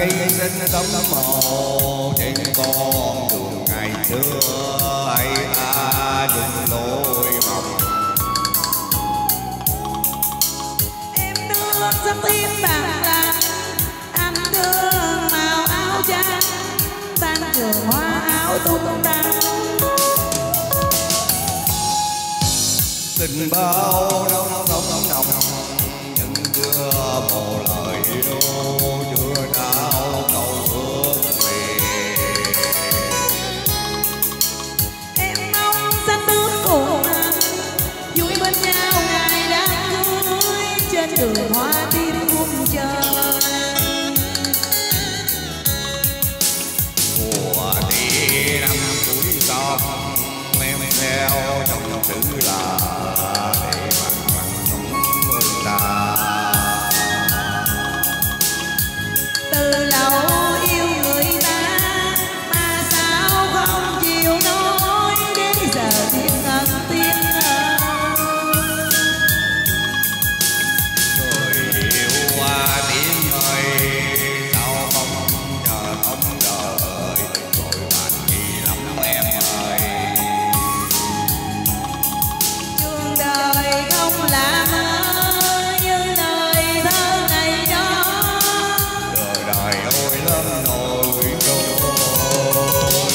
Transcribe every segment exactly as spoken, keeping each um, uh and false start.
cây xinh tấm màu trên con đường ngày xưa hãy ta đừng lối mộng. Em đưa sắc tím bạc lạnh, anh đưa màu áo trắng, tan trường hoa áo tung tăng. Tình bao nóng nóng nóng nóng nhưng chưa một lời yêu, chưa nào cầu ước về. Em mong xanh bước cùng anh, vui bên nhau ngày đám cưới, trên đường hoa tim muôn trời. Mùa thì năm cuối sông em theo trong chữ là để mặn mặn sống ta. Từ lâu yêu người ta mà sao không chịu nói, đến giờ tiếng ngân tiếng ngân. Người yêu qua tiếng ơi sao không chờ không đợi, rồi bạn gì lắm em ơi. Trường đời không làm mơ như lời thơ ngày đó. Đời đời ôi lớn nổi trôi,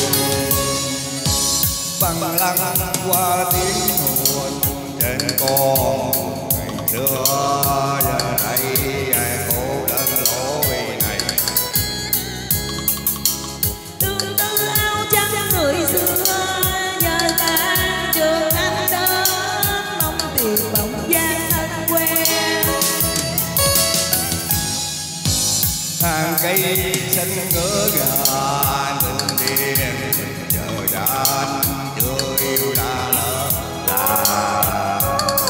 băng lăng qua tiếng hồn trên con ngày xưa. Giờ đây ai cô đơn lối này, Tương tư áo trắng người xưa giờ ta trường anh đến, mong tìm bóng dáng thân quen. hàng cây xanh ngỡ ngàng từng đêm chờ đàn chưa yêu đã lỡ là.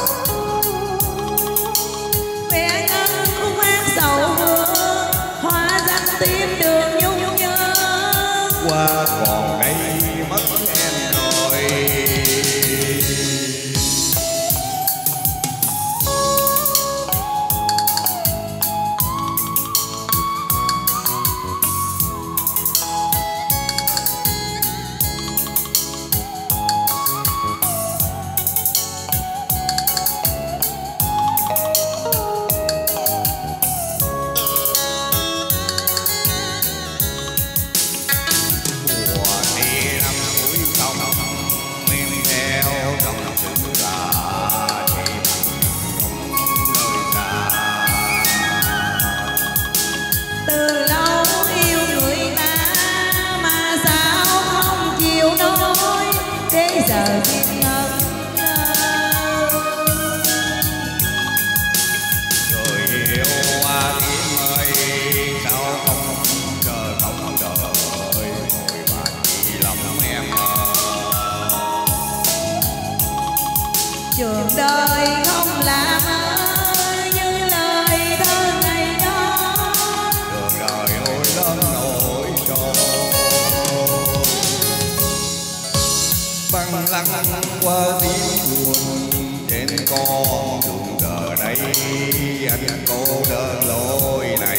Vẻ ngân khúc hát sầu hương, hoa danh tim đường nhung nhớ. Qua còn đây mất em rồi. Mùa thì năm cuối sông men theo trong chữ là thì mặn nơi xa. Từ lâu yêu người ta mà sao không chịu nói, để giờ tiếng ngân ngơ. Người yêu qua tiếng ơi sao không chờ không đợi, ngồi bạn chỉ lòng em ơi. Trường đời không làm mơ như lời thơ ngày đó. Đường đời ôi lớn nổi trôi, băng lăng qua tiếng buồn trên con đường giờ đây anh cô đơn lối này.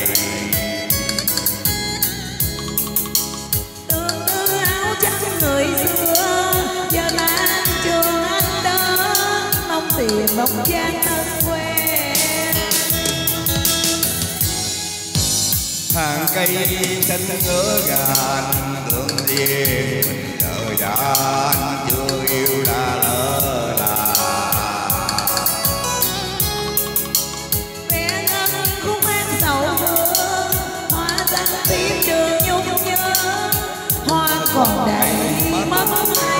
Tương tư áo trắng người xưa giờ tan trường anh đến, mong tìm bóng dáng thân quen. Hàng cây xanh ngỡ ngàng tưởng riêng mình đời đã chưa yêu đã lỡ là. Vẻ ngân khúc hát sầu hương, hoa danh tim đường nhung nhớ. Hoa còn đầy mất